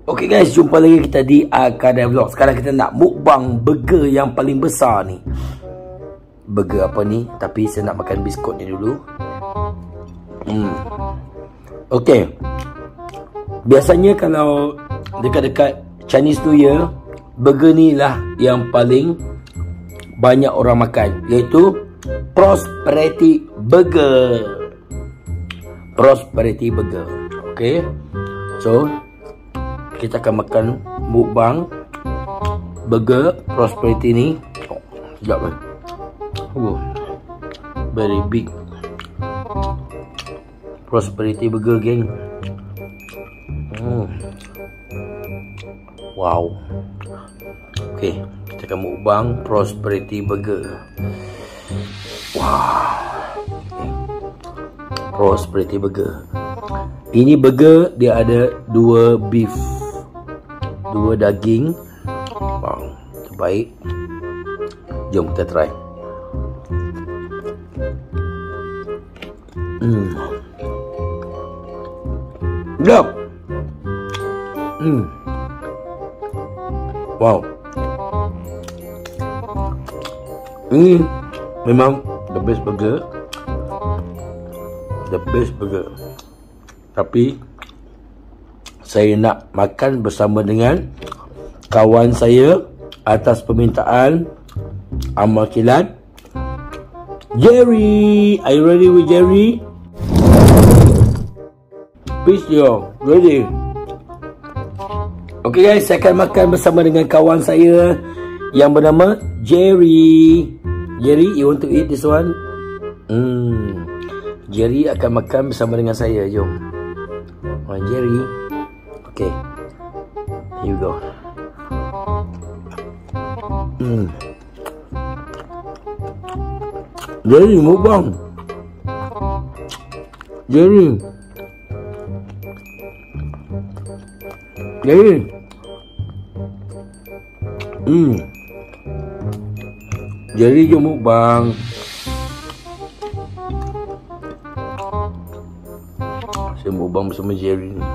Okay guys, jumpa lagi kita di Akadai Vlog. Sekarang kita nak mukbang burger yang paling besar ni. Burger apa ni? Tapi saya nak makan biskut ni dulu. Okay. Biasanya kalau dekat-dekat Chinese New Year, burger ni lah yang paling banyak orang makan, iaitu Prosperity Burger. Prosperity Burger. Okay. So kita akan makan mukbang burger Prosperity ni. Sekejap kan. Very big Prosperity Burger, geng. Wow. Okay, kita akan mukbang Prosperity Burger. Wow. Prosperity Burger. Ini burger dia ada 2 beef, 2 daging. Wow, terbaik. Jom kita try. Sedap. Wow. Ini memang the best burger. The best burger. Tapi saya nak makan bersama dengan kawan saya atas permintaan amal kilat Jerry. Are you ready with Jerry? Peace, yo. Ready? Okay guys, saya akan makan bersama dengan kawan saya yang bernama Jerry. Jerry, you want to eat this one? Jerry akan makan bersama dengan saya. Jom. Jerry. Okay. Here you go. Jerry, mukbang. Jerry. Jerry. Jerry, jom mukbang. Saya mukbang bersama Jerry ni.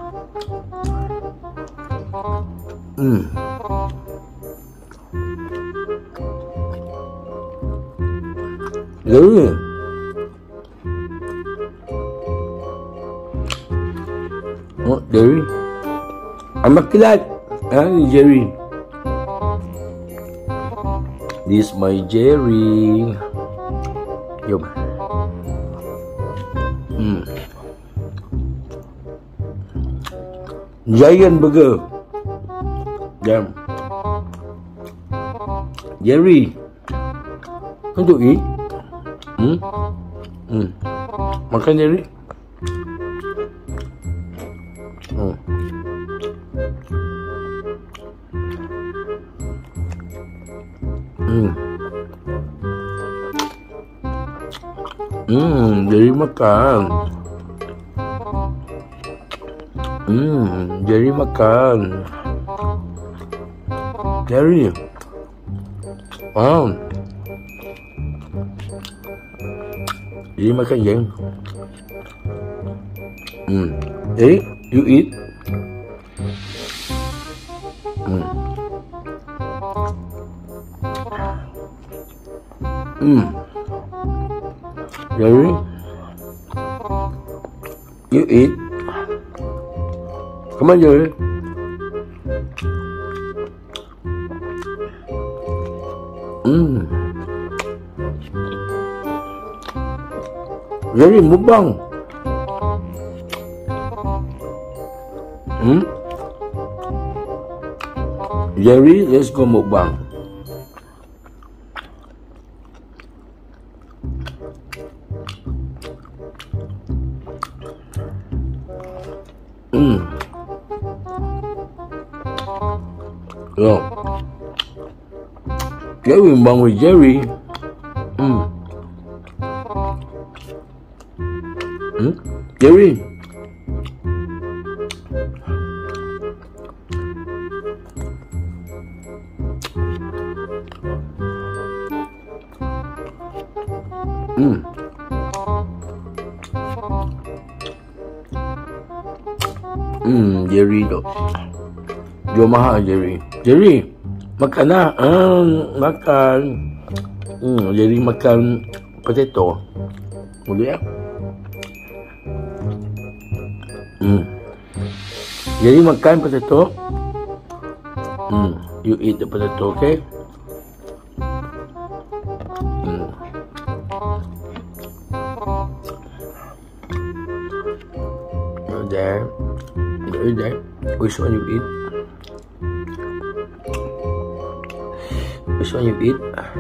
Jerry. Oh, Jerry. Amak kilat. Ni Jerry. This my Jerry. Jom. Giant burger. Jam. Jerry. Untuk eat? Makan Jerry. Jerry makan. Jerry makan. Jerry. Jerry makan, geng. Jerry, you eat. Jerry, you eat. Come on, Jerry. Jerry, mukbang. Jerry, let's go mukbang. Yo. Jerry mukbang with Jerry. Jerry. Jerry dok. Jual mahal Jerry. Jerry, makan lah. Makan. Jerry makan potato. Boleh ya? Jerry makan potato. You eat the potato, okay? There. There. Which one you eat? Which one you eat?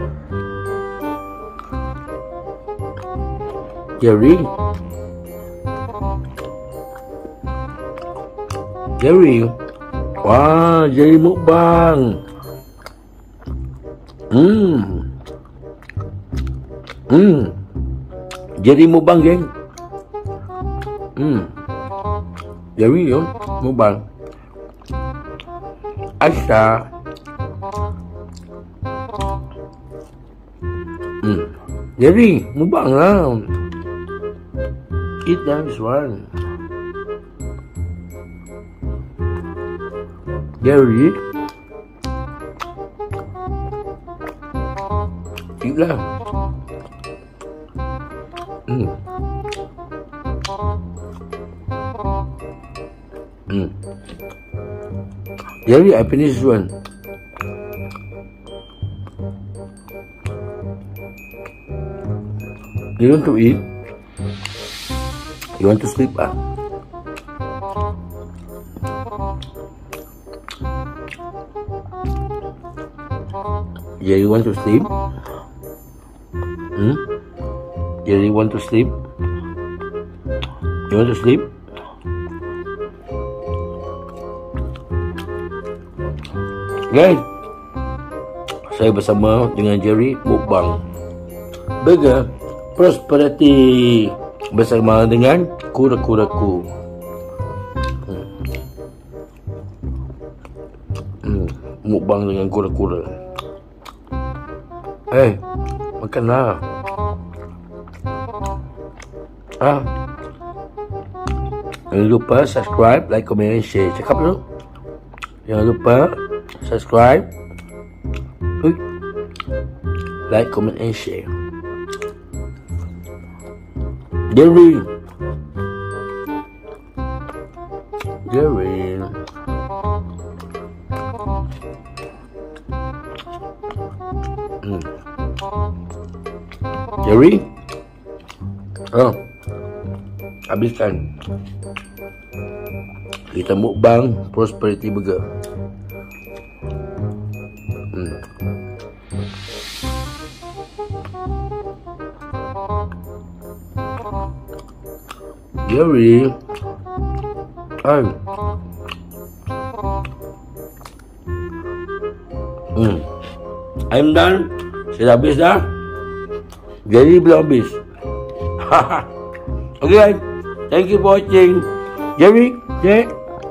Jerry? Jerry? Wah, Jerry mukbang. Jerry mukbang, geng. Jerry yun, mukbang. Aisyah. Jerry, mukbang lah. Eat that one. Jerry, eat lah. Jerry, I finish this one. You want to eat? You want to sleep? Jerry want to sleep? Jerry want to sleep? You want to sleep? Guys, saya bersama dengan Jerry mukbang burger Prosperity bersama dengan kura-kuraku. Mukbang dengan kura-kura. Makanlah. Jangan lupa subscribe, like, comment, and share. Cakap dulu. Jangan lupa subscribe, like, comment, and share. Jerry. Jerry. Jerry. Habiskan. Kita mukbang Prosperity Burger. Jerry. I'm done. Saya dah habis dah. Jerry belum habis. Okay guys, thank you for watching. Jerry, say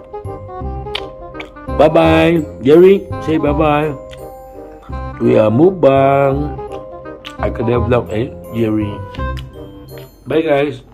bye bye. Jerry, say bye bye. We are mukbang. I can develop Jerry. Bye guys.